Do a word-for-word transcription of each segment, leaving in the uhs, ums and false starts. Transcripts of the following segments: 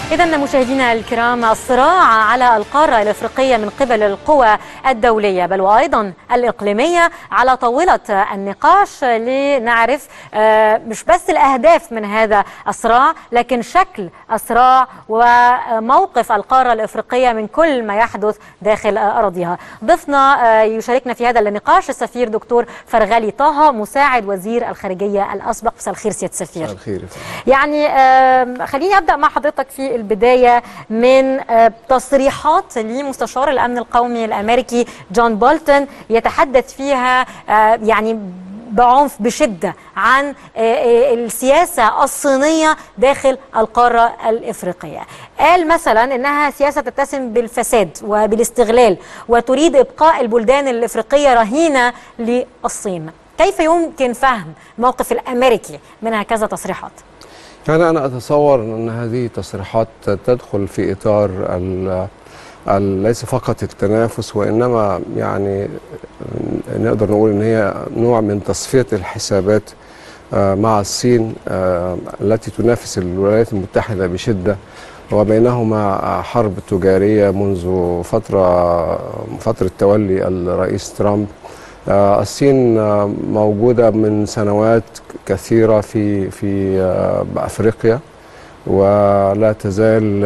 إذا مشاهدينا الكرام، الصراع على القارة الإفريقية من قبل القوى الدولية بل وأيضا الإقليمية على طاولة النقاش لنعرف مش بس الأهداف من هذا الصراع لكن شكل الصراع وموقف القارة الإفريقية من كل ما يحدث داخل أراضيها. ضيفنا يشاركنا في هذا النقاش السفير دكتور فرغلي طه، مساعد وزير الخارجية الأسبق. مساء الخير سيادة السفير. مساء الخير. يعني خليني أبدأ مع حضرتك في البداية من تصريحات لمستشار الأمن القومي الأمريكي جون بولتون يتحدث فيها يعني بعنف بشدة عن السياسة الصينية داخل القارة الإفريقية. قال مثلا إنها سياسة تتسم بالفساد وبالاستغلال وتريد إبقاء البلدان الإفريقية رهينة للصين. كيف يمكن فهم الموقف الأمريكي من هكذا تصريحات؟ يعني أنا أتصور أن هذه تصريحات تدخل في إطار ليس فقط التنافس، وإنما يعني نقدر نقول أن هي نوع من تصفية الحسابات مع الصين التي تنافس الولايات المتحدة بشدة، وبينهما حرب تجارية منذ فترة فترة تولي الرئيس ترامب. الصين موجودة من سنوات كثيرة في في أفريقيا، ولا تزال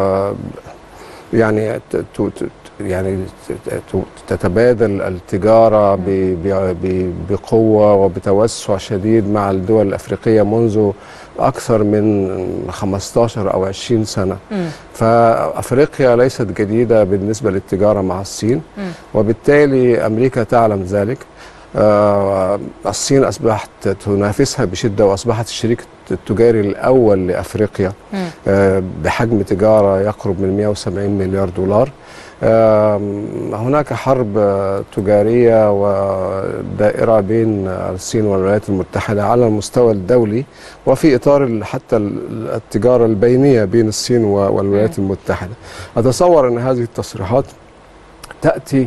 يعني يعني تتبادل التجارة بقوة وبتوسع شديد مع الدول الأفريقية منذ أكثر من خمسة عشر أو عشرين سنة. م. فأفريقيا ليست جديدة بالنسبة للتجارة مع الصين، م. وبالتالي أمريكا تعلم ذلك. آه الصين أصبحت تنافسها بشدة وأصبحت الشريك التجاري الأول لأفريقيا، آه بحجم تجارة يقرب من مئة وسبعين مليار دولار. آه هناك حرب تجارية ودائرة بين الصين والولايات المتحدة على المستوى الدولي، وفي إطار حتى التجارة البينية بين الصين والولايات المتحدة. أتصور أن هذه التصريحات تأتي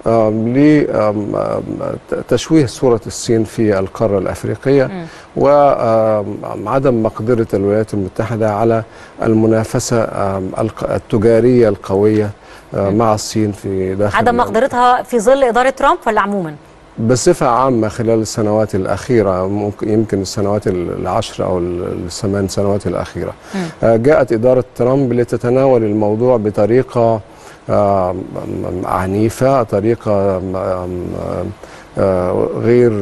لتشويه صورة الصين في القارة الأفريقية وعدم مقدرة الولايات المتحدة على المنافسة التجارية القوية مع الصين في داخل عدم مقدرتها في ظل إدارة ترامب ولا عموما؟ بصفة عامة خلال السنوات الأخيرة، ممكن يمكن السنوات العشر أو الثمان سنوات الأخيرة. م. جاءت إدارة ترامب لتتناول الموضوع بطريقة عنيفة، طريقة غير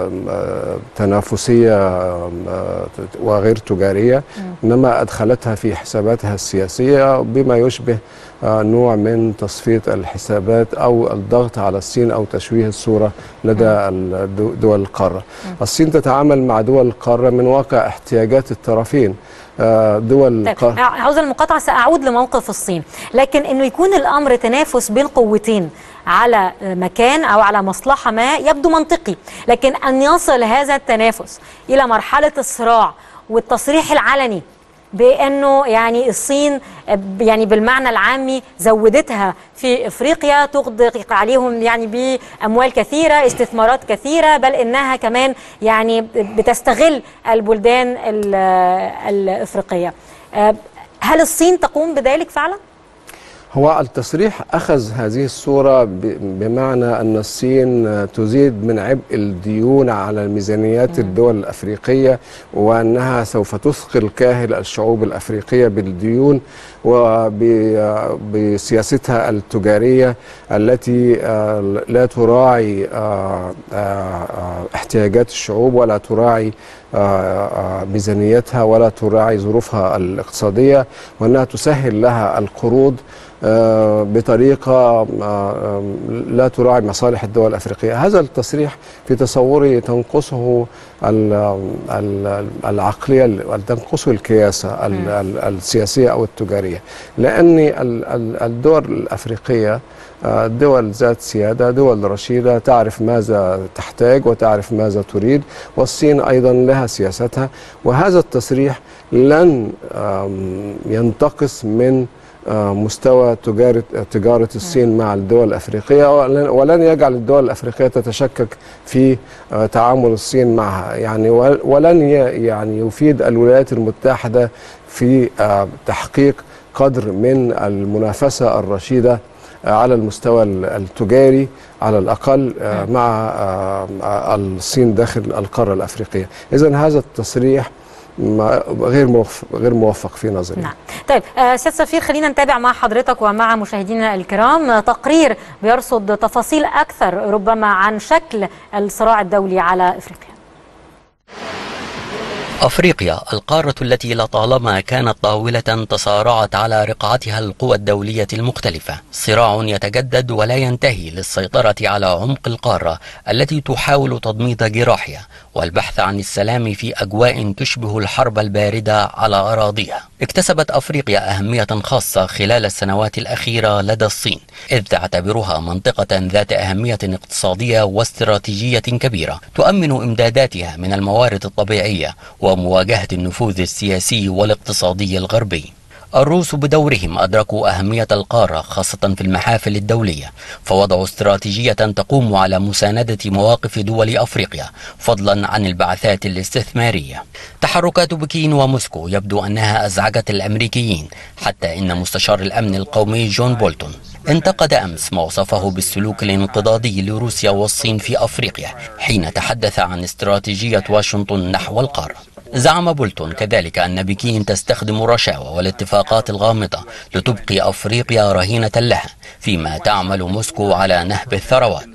تنافسية وغير تجارية، إنما أدخلتها في حساباتها السياسية بما يشبه نوع من تصفية الحسابات أو الضغط على الصين أو تشويه الصورة لدى دول القارة. الصين تتعامل مع دول القارة من واقع احتياجات الطرفين. دول طيب القارة. عاوز المقاطعة، سأعود لموقف الصين، لكن إنه يكون الأمر تنافس بين قوتين على مكان أو على مصلحة ما يبدو منطقي، لكن أن يصل هذا التنافس إلى مرحلة الصراع والتصريح العلني بأنه يعني الصين يعني بالمعنى العامي زودتها في إفريقيا، تغدق عليهم يعني بأموال كثيرة، استثمارات كثيرة، بل إنها كمان يعني بتستغل البلدان الإفريقية. هل الصين تقوم بذلك فعلا؟ هو التصريح أخذ هذه الصورة بمعنى أن الصين تزيد من عبء الديون على ميزانيات الدول الأفريقية، وأنها سوف تثقل كاهل الشعوب الأفريقية بالديون وبسياستها التجارية التي لا تراعي احتياجات الشعوب ولا تراعي ميزانيتها ولا تراعي ظروفها الاقتصادية، وأنها تسهل لها القروض بطريقة لا تراعي مصالح الدول الأفريقية. هذا التصريح في تصوري تنقصه العقلية، تنقصه الكياسة السياسية أو التجارية، لأن الدول الأفريقية دول ذات سيادة، دول رشيدة، تعرف ماذا تحتاج وتعرف ماذا تريد، والصين أيضا لها سياستها. وهذا التصريح لن ينتقص من مستوى تجارة تجارة الصين مع الدول الأفريقية، ولن يجعل الدول الأفريقية تتشكك في تعامل الصين معها، يعني ولن يعني يفيد الولايات المتحدة في تحقيق قدر من المنافسة الرشيدة على المستوى التجاري على الأقل مع الصين داخل القارة الأفريقية. إذن هذا التصريح غير موفق غير موفق في نظري. نعم. طيب سيادة السفير، خلينا نتابع مع حضرتك ومع مشاهدينا الكرام تقرير بيرصد تفاصيل أكثر ربما عن شكل الصراع الدولي على أفريقيا. أفريقيا القارة التي لطالما كانت طاولة تصارعت على رقعتها القوى الدولية المختلفة، صراع يتجدد ولا ينتهي للسيطرة على عمق القارة التي تحاول تضميد جراحها والبحث عن السلام في أجواء تشبه الحرب الباردة على أراضيها. اكتسبت أفريقيا أهمية خاصة خلال السنوات الأخيرة لدى الصين، إذ تعتبرها منطقة ذات أهمية اقتصادية واستراتيجية كبيرة تؤمن إمداداتها من الموارد الطبيعية ومواجهة النفوذ السياسي والاقتصادي الغربي. الروس بدورهم أدركوا أهمية القارة خاصة في المحافل الدولية، فوضعوا استراتيجية تقوم على مساندة مواقف دول أفريقيا فضلا عن البعثات الاستثمارية. تحركات بكين وموسكو يبدو أنها أزعجت الأمريكيين، حتى إن مستشار الأمن القومي جون بولتون انتقد أمس ما وصفه بالسلوك الانقضاضي لروسيا والصين في أفريقيا حين تحدث عن استراتيجية واشنطن نحو القارة. زعم بولتون كذلك أن بكين تستخدم الرشاوى والاتفاقات الغامضة لتبقي أفريقيا رهينة لها، فيما تعمل موسكو على نهب الثروات.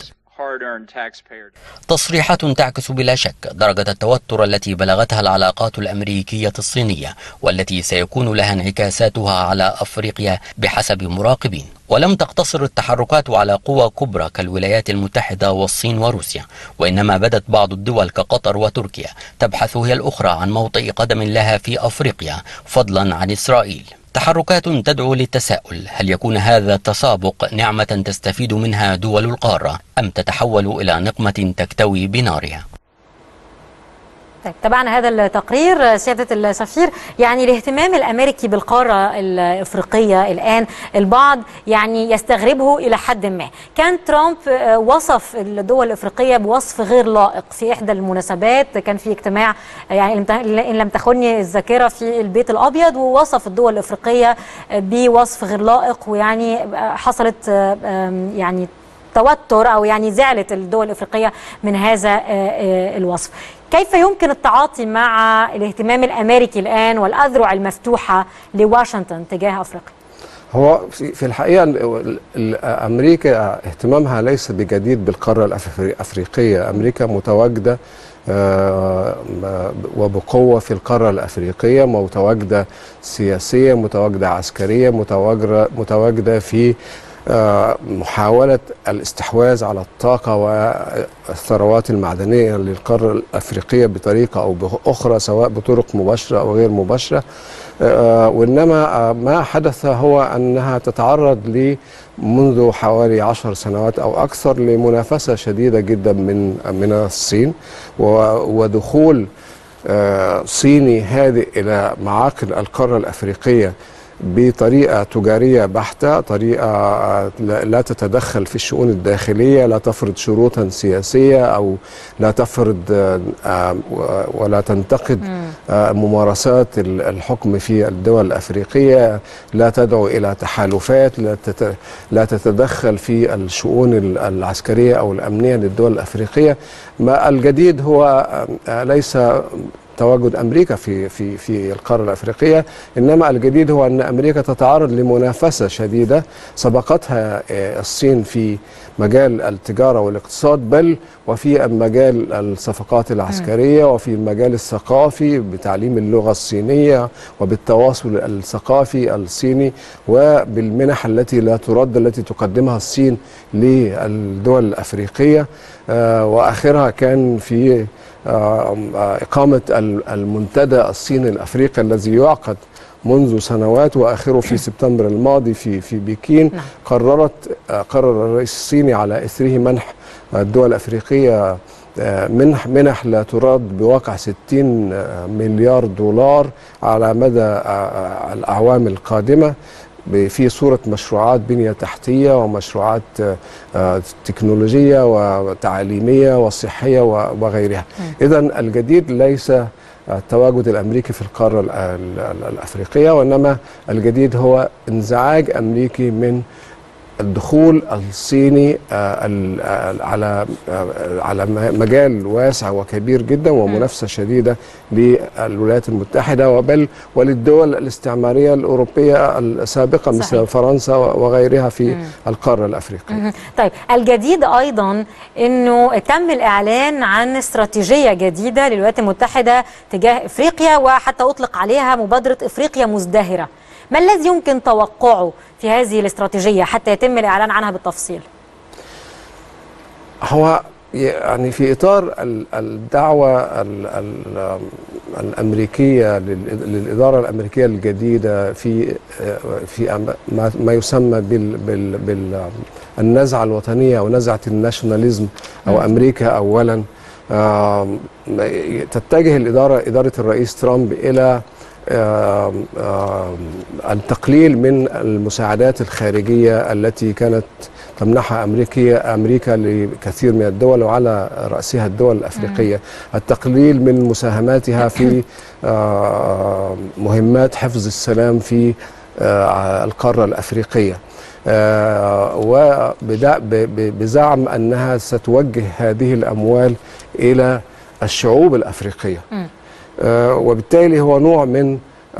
تصريحات تعكس بلا شك درجة التوتر التي بلغتها العلاقات الأمريكية الصينية، والتي سيكون لها انعكاساتها على أفريقيا بحسب مراقبين. ولم تقتصر التحركات على قوى كبرى كالولايات المتحدة والصين وروسيا، وإنما بدت بعض الدول كقطر وتركيا تبحث هي الأخرى عن موطئ قدم لها في أفريقيا فضلا عن إسرائيل. تحركات تدعو للتساؤل: هل يكون هذا التسابق نعمة تستفيد منها دول القارة، أم تتحول إلى نقمة تكتوي بنارها؟ طيب، تابعنا هذا التقرير سيادة السفير. يعني الاهتمام الأمريكي بالقارة الأفريقية الآن البعض يعني يستغربه إلى حد ما. كان ترامب وصف الدول الأفريقية بوصف غير لائق في إحدى المناسبات، كان في اجتماع يعني إن لم تخني الذاكرة في البيت الأبيض، ووصف الدول الأفريقية بوصف غير لائق، ويعني حصلت يعني توتر أو يعني زعلت الدول الأفريقية من هذا الوصف. كيف يمكن التعاطي مع الاهتمام الأمريكي الآن والأذرع المفتوحة لواشنطن تجاه أفريقيا؟ هو في الحقيقة أمريكا اهتمامها ليس بجديد بالقارة الأفريقية. أمريكا متواجدة وبقوة في القارة الأفريقية، متواجدة سياسية، متواجدة عسكرية، متواجدة في محاولة الاستحواذ على الطاقة والثروات المعدنية للقارة الأفريقية بطريقة أو بأخرى، سواء بطرق مباشرة أو غير مباشرة. وإنما ما حدث هو أنها تتعرض لي منذ حوالي عشر سنوات أو أكثر لمنافسة شديدة جدا من من الصين، ودخول صيني هادئ إلى معاقل القارة الأفريقية بطريقة تجارية بحتة، طريقة لا تتدخل في الشؤون الداخلية، لا تفرض شروطا سياسية أو لا تفرض ولا تنتقد ممارسات الحكم في الدول الأفريقية، لا تدعو إلى تحالفات، لا تتدخل في الشؤون العسكرية أو الأمنية للدول الأفريقية. ما الجديد هو ليس تواجد أمريكا في في في القارة الأفريقية، إنما الجديد هو أن أمريكا تتعرض لمنافسة شديدة سبقتها الصين في مجال التجارة والاقتصاد، بل وفي مجال الصفقات العسكرية وفي المجال الثقافي بتعليم اللغة الصينية وبالتواصل الثقافي الصيني وبالمنح التي لا ترد التي تقدمها الصين للدول الأفريقية. وآخرها كان في إقامة المنتدى الصيني الأفريقي الذي يعقد منذ سنوات، وآخره في سبتمبر الماضي في في بكين. قررت قرر الرئيس الصيني على إثره منح الدول الأفريقية منح منح لا تراد بواقع ستين مليار دولار على مدى الأعوام القادمة، في صورة مشروعات بنية تحتية ومشروعات تكنولوجية وتعليمية وصحية وغيرها. إذن الجديد ليس التواجد الأمريكي في القارة الأفريقية، وإنما الجديد هو انزعاج أمريكي من الدخول الصيني على على مجال واسع وكبير جدا ومنافسه شديده للولايات المتحده وبل وللدول الاستعماريه الاوروبيه السابقه مثل صحيح. فرنسا وغيرها في مم. القاره الافريقيه. طيب الجديد ايضا انه تم الاعلان عن استراتيجيه جديده للولايات المتحده تجاه افريقيا، وحتى اطلق عليها مبادره افريقيا مزدهره. ما الذي يمكن توقعه في هذه الاستراتيجية حتى يتم الإعلان عنها بالتفصيل؟ هو يعني في إطار الدعوة الأمريكية للإدارة الأمريكية الجديدة في في ما يسمى بالنزعة الوطنية أو نزعة الناشوناليزم أو أمريكا أولا، تتجه الإدارة إدارة الرئيس ترامب إلى آه آه التقليل من المساعدات الخارجية التي كانت تمنحها أمريكا أمريكا لكثير من الدول وعلى رأسها الدول الأفريقية، التقليل من مساهماتها في آه مهمات حفظ السلام في القارة الأفريقية، وبزعم أنها ستوجه هذه الأموال إلى الشعوب الأفريقية. آه وبالتالي هو نوع من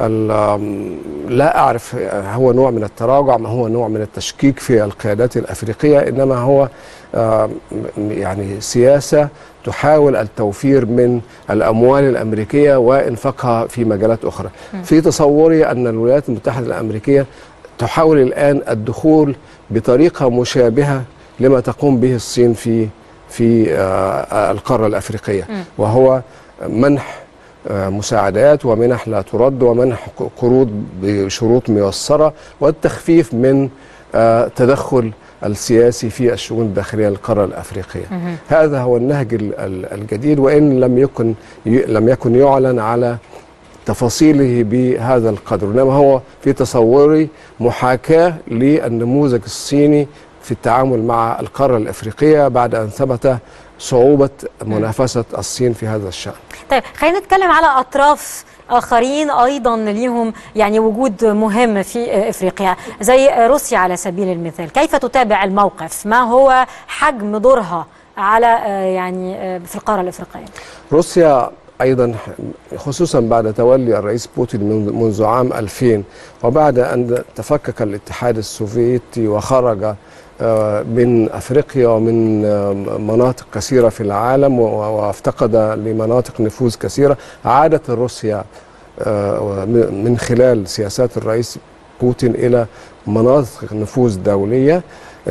لا أعرف هو نوع من التراجع، ما هو نوع من التشكيك في القيادات الأفريقية، إنما هو آه يعني سياسة تحاول التوفير من الأموال الأمريكية وإنفاقها في مجالات أخرى. م. في تصوري أن الولايات المتحدة الأمريكية تحاول الآن الدخول بطريقة مشابهة لما تقوم به الصين في في آه القارة الأفريقية، م. وهو منح مساعدات ومنح لا ترد ومنح قروض بشروط ميسرة والتخفيف من تدخل السياسي في الشؤون الداخلية للقارة الأفريقية. مه. هذا هو النهج الجديد، وإن لم يكن لم يكن يعلن على تفاصيله بهذا القدر، إنما هو في تصوري محاكاة للنموذج الصيني في التعامل مع القارة الأفريقية بعد أن ثبت صعوبة منافسة الصين في هذا الشأن. طيب خلينا نتكلم على أطراف آخرين أيضا ليهم يعني وجود مهم في إفريقيا زي روسيا على سبيل المثال، كيف تتابع الموقف؟ ما هو حجم دورها على يعني في القارة الإفريقية؟ روسيا أيضا خصوصا بعد تولي الرئيس بوتين منذ عام ألفين وبعد أن تفكك الاتحاد السوفيتي وخرج من أفريقيا ومن مناطق كثيرة في العالم وافتقد لمناطق نفوذ كثيرة، عادت روسيا من خلال سياسات الرئيس بوتين إلى مناطق نفوذ دولية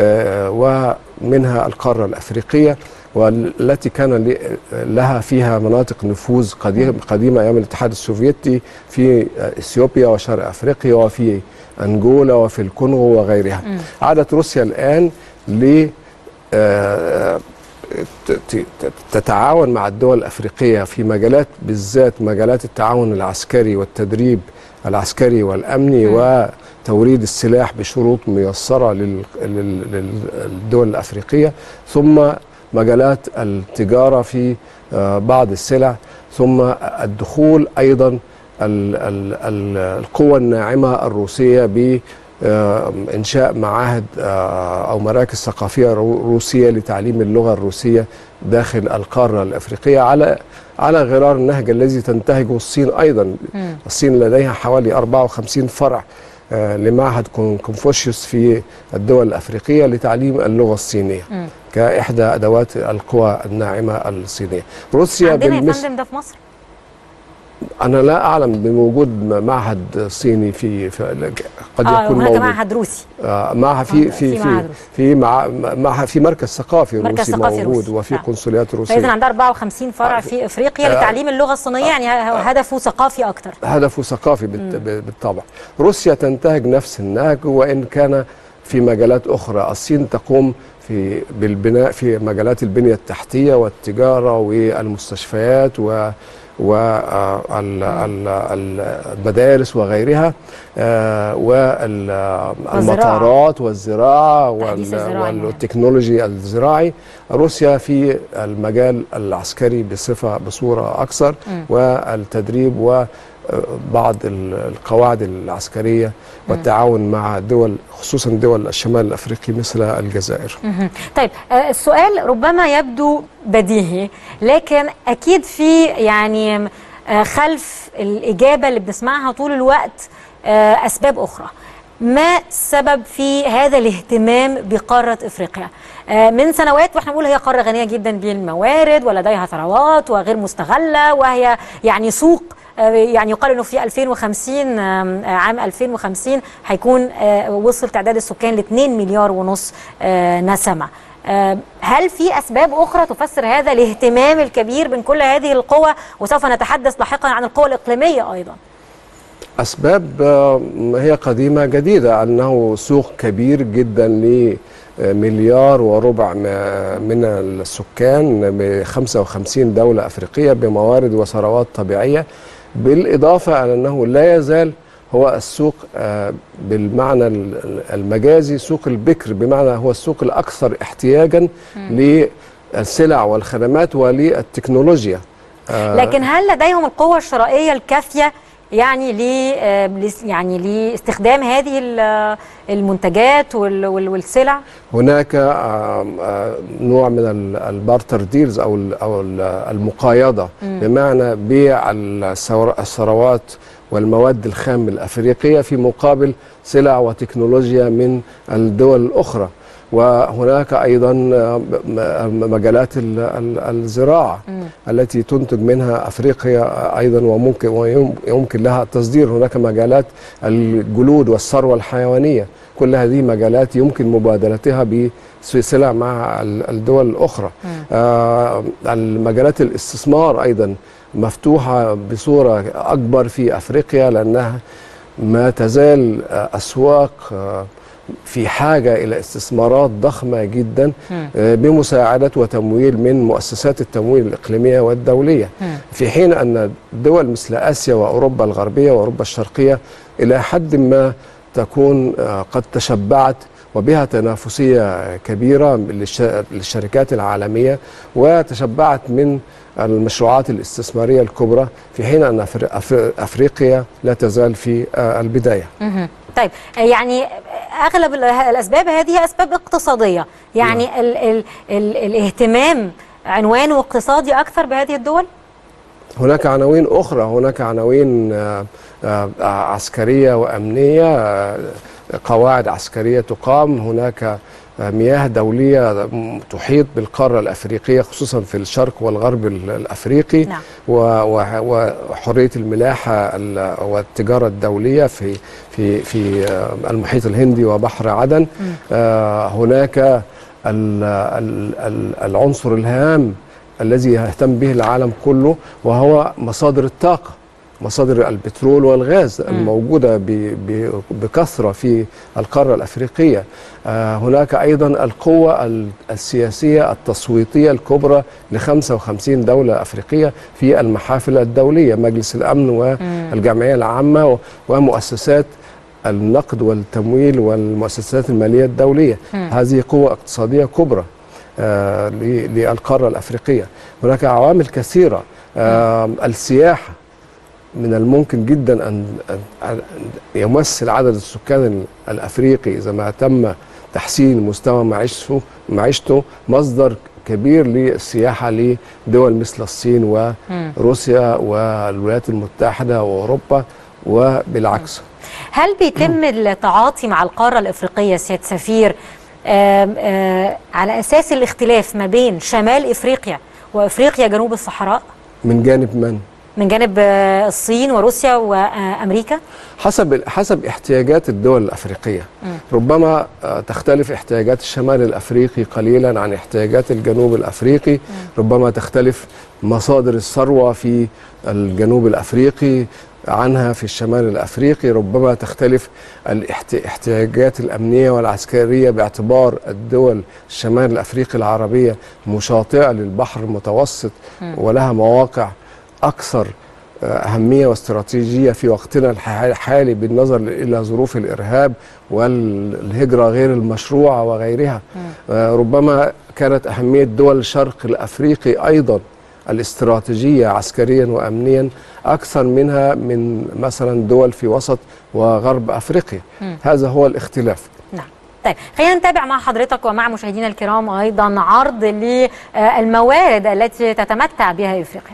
ومنها القارة الأفريقية، والتي كان لها فيها مناطق نفوذ قديمة أيام الاتحاد السوفيتي في إثيوبيا وشرق أفريقيا وفي أنجولا وفي الكونغو وغيرها. م. عادت روسيا الآن ل تتعاون مع الدول الأفريقية في مجالات بالذات مجالات التعاون العسكري والتدريب العسكري والأمني م. وتوريد السلاح بشروط ميسرة للدول الأفريقية، ثم مجالات التجارة في بعض السلع، ثم الدخول أيضا القوى الناعمة الروسية بإنشاء معاهد أو مراكز ثقافية روسية لتعليم اللغة الروسية داخل القارة الأفريقية على على غرار النهج الذي تنتهجه الصين أيضا. م. الصين لديها حوالي أربعة وخمسين فرع لمعهد كونفوشيوس في الدول الأفريقية لتعليم اللغة الصينية م. كإحدى أدوات القوى الناعمة الصينية. روسيا عندنا يا فندم ده في مصر؟ أنا لا أعلم بوجود معهد صيني في, في قد آه يكون هناك معهد روسي. آه معها في في في في مع معها في مركز ثقافي مركز روسي ثقافي موجود روسي. وفي آه. قنصليات روسية. فإذا عندها أربعة وخمسين فرع آه في إفريقيا آه لتعليم اللغة الصينية، يعني آه هدفه ثقافي أكتر. هدفه ثقافي بالطبع. روسيا تنتهج نفس النهج، وإن كان في مجالات أخرى. الصين تقوم في بالبناء في مجالات البنية التحتية والتجارة والمستشفيات و والمدارس وغيرها، والمطارات والزراعة والتكنولوجيا الزراعي. روسيا في المجال العسكري بصفة بصورة أكثر، والتدريب وبعض القواعد العسكرية والتعاون مع دول، خصوصا دول الشمال الأفريقي مثل الجزائر. طيب السؤال ربما يبدو بديهي، لكن أكيد في يعني خلف الإجابة اللي بنسمعها طول الوقت أسباب أخرى. ما السبب في هذا الاهتمام بقارة إفريقيا؟ من سنوات واحنا بنقول هي قارة غنية جدا بالموارد ولديها ثروات وغير مستغلة، وهي يعني سوق، يعني يقال انه في ألفين وخمسين عام ألفين وخمسين هيكون وصل تعداد السكان ل اثنين مليار ونص نسمة. هل في أسباب أخرى تفسر هذا الاهتمام الكبير من كل هذه القوى؟ وسوف نتحدث لاحقا عن القوى الإقليمية أيضا. أسباب هي قديمة جديدة، أنه سوق كبير جدا لمليار وربع من السكان ب خمسة وخمسين دولة أفريقية بموارد وثروات طبيعية، بالإضافة إلى أنه لا يزال هو السوق بالمعنى المجازي سوق البكر، بمعنى هو السوق الأكثر احتياجا للسلع والخدمات وللتكنولوجيا. لكن هل لديهم القوة الشرائية الكافية يعني ل يعني لاستخدام هذه المنتجات والسلع؟ هناك نوع من البارتر ديلز او او المقايضه، بمعنى بيع الثروات والمواد الخام الافريقيه في مقابل سلع وتكنولوجيا من الدول الاخرى. وهناك أيضا مجالات الزراعة م. التي تنتج منها أفريقيا أيضا، وممكن ويمكن لها التصدير. هناك مجالات الجلود والثروة الحيوانية، كل هذه مجالات يمكن مبادلتها بسلع مع الدول الأخرى. آه المجالات الاستثمار أيضا مفتوحة بصورة أكبر في أفريقيا، لأنها ما تزال أسواق آه في حاجة إلى استثمارات ضخمة جدا بمساعدة وتمويل من مؤسسات التمويل الإقليمية والدولية، في حين أن دول مثل آسيا وأوروبا الغربية وأوروبا الشرقية إلى حد ما تكون قد تشبعت وبها تنافسية كبيرة للشركات العالمية، وتشبعت من المشروعات الاستثمارية الكبرى، في حين أن أفريقيا لا تزال في البداية. طيب يعني أغلب الأسباب هذه أسباب اقتصادية، يعني ال ال ال الاهتمام عنوانه اقتصادي أكثر بهذه الدول؟ هناك عناوين أخرى، هناك عناوين عسكرية وأمنية، قواعد عسكرية تقام، هناك مياه دولية تحيط بالقارة الأفريقية خصوصا في الشرق والغرب الأفريقي. نعم. وحرية الملاحة والتجارة الدولية في في في المحيط الهندي وبحر عدن. آه هناك العنصر الهام الذي يهتم به العالم كله، وهو مصادر الطاقة، مصادر البترول والغاز الموجودة بكثرة في القارة الأفريقية. آه هناك أيضا القوة السياسية التصويتية الكبرى ل خمسة وخمسين دولة أفريقية في المحافل الدولية، مجلس الأمن والجمعية العامة ومؤسسات النقد والتمويل والمؤسسات المالية الدولية. م. هذه قوة اقتصادية كبرى آه للقارة الأفريقية. هناك عوامل كثيرة، آه السياحة من الممكن جدا أن يمثل عدد السكان الأفريقي إذا ما تم تحسين مستوى معيشته معيشته مصدر كبير للسياحة لدول مثل الصين وروسيا والولايات المتحدة وأوروبا وبالعكس. هل بيتم التعاطي مع القارة الأفريقية سيادة سفير آم آم على أساس الاختلاف ما بين شمال إفريقيا وإفريقيا جنوب الصحراء؟ من جانب من؟ من جانب الصين وروسيا وأمريكا؟ حسب حسب احتياجات الدول الأفريقية. م. ربما تختلف احتياجات الشمال الأفريقي قليلا عن احتياجات الجنوب الأفريقي. م. ربما تختلف مصادر الثروة في الجنوب الأفريقي عنها في الشمال الأفريقي. ربما تختلف الاحتياجات الأمنية والعسكرية باعتبار الدول الشمال الأفريقي العربية مشاطئة للبحر المتوسط ولها مواقع أكثر أهمية واستراتيجية في وقتنا الحالي بالنظر إلى ظروف الإرهاب والهجرة غير المشروعة وغيرها. ربما كانت أهمية دول الشرق الأفريقي أيضا الاستراتيجية عسكريا وأمنيا أكثر منها من مثلا دول في وسط وغرب أفريقيا. م. هذا هو الاختلاف. نعم. طيب خلينا نتابع مع حضرتك ومع مشاهدينا الكرام أيضا عرض للموارد التي تتمتع بها إفريقيا.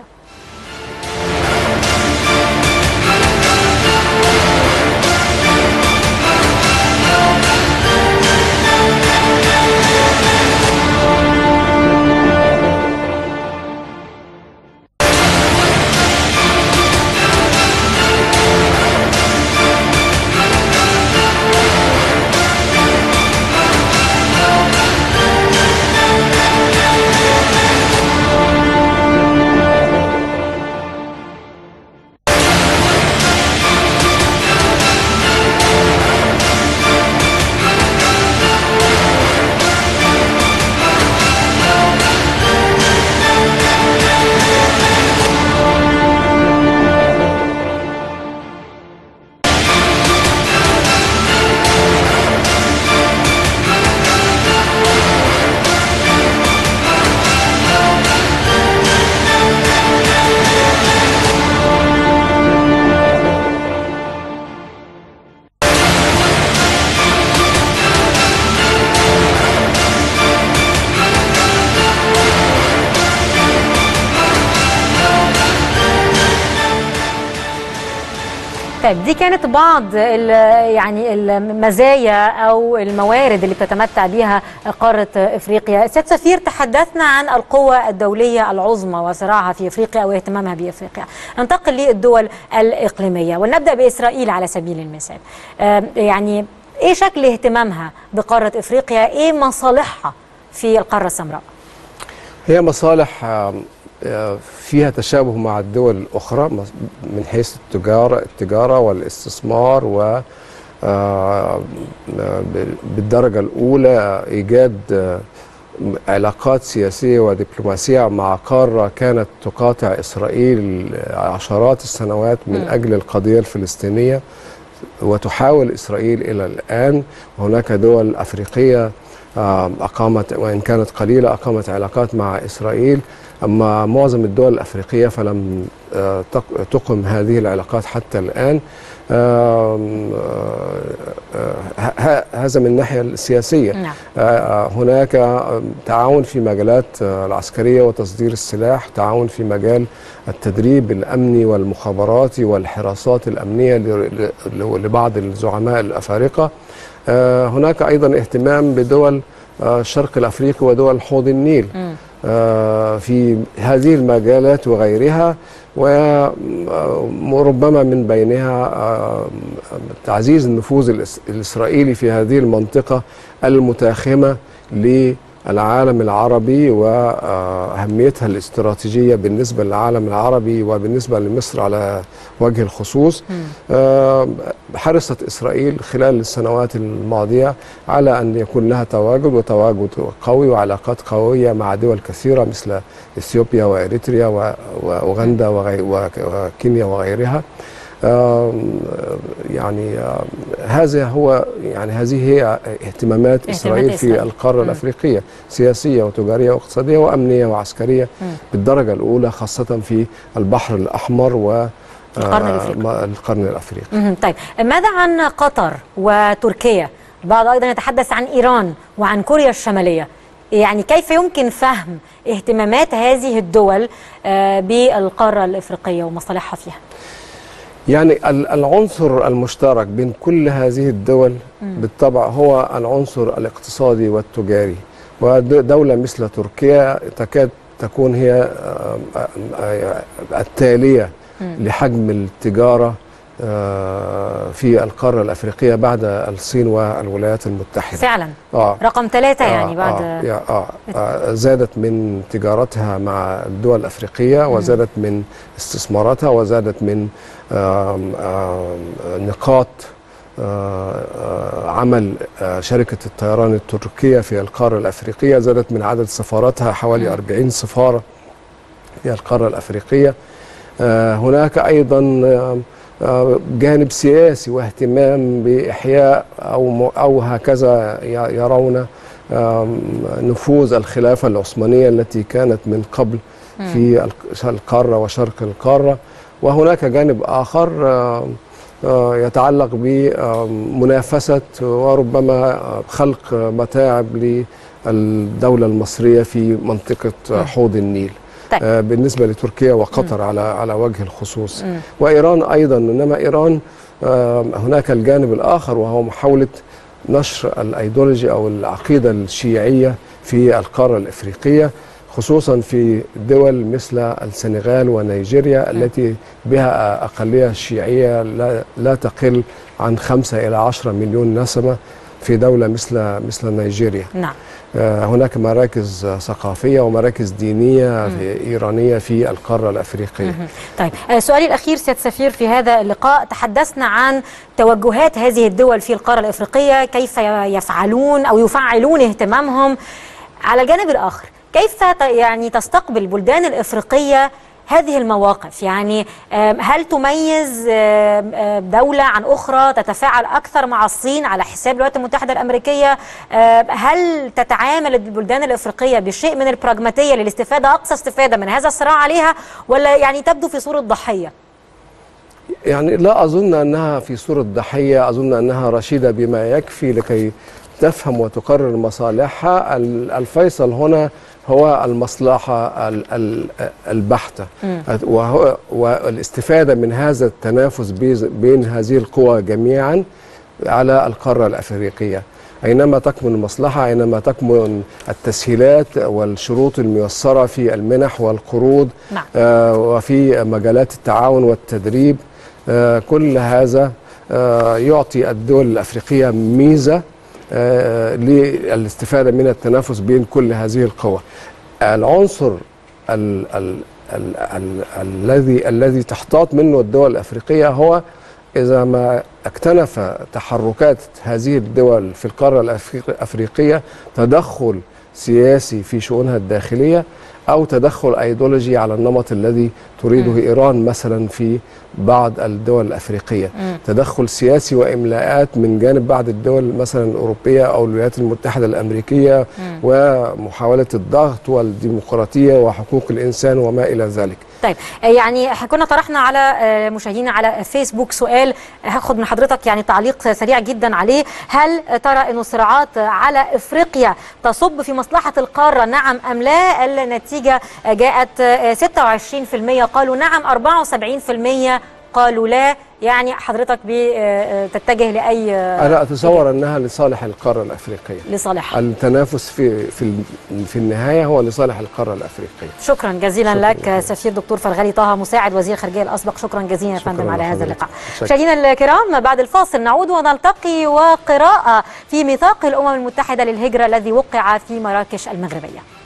طيب دي كانت بعض يعني المزايا او الموارد اللي بتتمتع بها قاره افريقيا. سيادة سفير، تحدثنا عن القوى الدوليه العظمى وصراعها في افريقيا او اهتمامها بافريقيا. ننتقل للدول الاقليميه ونبدا باسرائيل على سبيل المثال. يعني ايه شكل اهتمامها بقاره افريقيا؟ ايه مصالحها في القاره السمراء؟ هي مصالح فيها تشابه مع الدول الأخرى من حيث التجارة التجارة والاستثمار، و بالدرجة الأولى إيجاد علاقات سياسية ودبلوماسية مع قارة كانت تقاطع إسرائيل عشرات السنوات من أجل القضية الفلسطينية، وتحاول إسرائيل إلى الآن. وهناك دول أفريقية أقامت وإن كانت قليلة أقامت علاقات مع إسرائيل، أما معظم الدول الأفريقية فلم تقم هذه العلاقات حتى الآن. هذا من الناحية السياسية. نعم. هناك تعاون في مجالات العسكرية وتصدير السلاح، تعاون في مجال التدريب الأمني والمخابراتي والحراسات الأمنية لبعض الزعماء الأفارقة. هناك أيضا اهتمام بدول الشرق الأفريقي ودول حوض النيل م. في هذه المجالات وغيرها، وربما من بينها تعزيز النفوذ الإسرائيلي في هذه المنطقة المتاخمة للعالم العربي وأهميتها الاستراتيجية بالنسبة للعالم العربي وبالنسبة لمصر على وجه الخصوص. حرصت إسرائيل خلال السنوات الماضية على أن يكون لها تواجد وتواجد قوي وعلاقات قوية مع دول كثيرة مثل إثيوبيا وإريتريا وأوغندا وكينيا وغيرها. يعني هذا هو يعني هذه هي اهتمامات إسرائيل في القارة الأفريقية، سياسية وتجارية واقتصادية وأمنية وعسكرية م. بالدرجة الأولى، خاصة في البحر الأحمر و القرن الأفريقي. القرن الأفريقي. طيب ماذا عن قطر وتركيا؟ البعض أيضا يتحدث عن إيران وعن كوريا الشمالية. يعني كيف يمكن فهم اهتمامات هذه الدول بالقارة الأفريقية ومصالحها فيها؟ يعني العنصر المشترك بين كل هذه الدول بالطبع هو العنصر الاقتصادي والتجاري، ودولة مثل تركيا تكاد تكون هي التالية لحجم التجارة في القارة الأفريقية بعد الصين والولايات المتحدة. فعلا آه. رقم ثلاثة يعني آه بعد آه آه آه زادت من تجارتها مع الدول الأفريقية، وزادت من استثماراتها، وزادت من آه آه نقاط آه آه عمل آه شركة الطيران التركية في القارة الأفريقية، زادت من عدد سفاراتها حوالي أربعين سفارة في القارة الأفريقية. هناك أيضا جانب سياسي واهتمام بإحياء أو أو هكذا يرون نفوذ الخلافة العثمانية التي كانت من قبل في القارة وشرق القارة. وهناك جانب آخر يتعلق بمنافسة وربما خلق متاعب للدولة المصرية في منطقة حوض النيل. طيب. بالنسبة لتركيا وقطر على على وجه الخصوص، م. وإيران أيضا. إنما إيران هناك الجانب الآخر وهو محاولة نشر الأيديولوجيا أو العقيدة الشيعية في القارة الإفريقية، خصوصا في دول مثل السنغال ونيجيريا التي بها أقلية شيعية لا, لا تقل عن خمسة إلى عشرة مليون نسمة في دولة مثل مثل نيجيريا. نعم. هناك مراكز ثقافية ومراكز دينية في إيرانية في القارة الأفريقية. طيب، سؤالي الأخير سيادة السفير في هذا اللقاء، تحدثنا عن توجهات هذه الدول في القارة الأفريقية، كيف يفعلون أو يفعلون اهتمامهم. على الجانب الآخر، كيف يعني تستقبل البلدان الإفريقية هذه المواقف؟ يعني هل تميز دولة عن أخرى، تتفاعل أكثر مع الصين على حساب الولايات المتحدة الأمريكية؟ هل تتعامل البلدان الإفريقية بشيء من البراغماتية للاستفادة أقصى استفادة من هذا الصراع عليها، ولا يعني تبدو في صورة ضحية؟ يعني لا أظن أنها في صورة ضحية، أظن أنها رشيدة بما يكفي لكي تفهم وتقرر مصالحها. الفيصل هنا هو المصلحة البحتة وهو والاستفادة من هذا التنافس بين هذه القوى جميعا على القارة الأفريقية. أينما تكمن المصلحة، أينما تكمن التسهيلات والشروط الميسرة في المنح والقروض، نعم. آه وفي مجالات التعاون والتدريب، آه كل هذا آه يعطي الدول الأفريقية ميزة آه للاستفادة من التنافس بين كل هذه القوى. العنصر ال ال ال ال الذي الذي تحتاط منه الدول الأفريقية هو إذا ما اكتنف تحركات هذه الدول في القارة الأفريقية تدخل سياسي في شؤونها الداخلية أو تدخل أيديولوجي على النمط الذي تريده م. إيران مثلا في بعض الدول الأفريقية، م. تدخل سياسي وإملاءات من جانب بعض الدول مثلا الأوروبية أو الولايات المتحدة الأمريكية، م. ومحاولة الضغط والديمقراطية وحقوق الإنسان وما إلى ذلك. طيب، يعني كنا طرحنا على مشاهدينا على فيسبوك سؤال، هاخد من حضرتك يعني تعليق سريع جدا عليه. هل ترى أن الصراعات على إفريقيا تصب في مصلحة القارة، نعم أم لا؟ النتيجة جاءت ستة وعشرين بالمئة قالوا نعم، أربعة وسبعين بالمئة قالوا لا. يعني حضرتك بتتجه لأي؟ أنا أتصور أنها لصالح القارة الأفريقية، لصالح التنافس في في في النهاية هو لصالح القارة الأفريقية. شكرا جزيلا شكرا لك شكرا. سفير دكتور فرغلي طه مساعد وزير الخارجية الأسبق، شكرا جزيلا يا فندم على هذا اللقاء. مشاهدينا الكرام، بعد الفاصل نعود ونلتقي وقراءة في ميثاق الأمم المتحدة للهجرة الذي وقع في مراكش المغربية.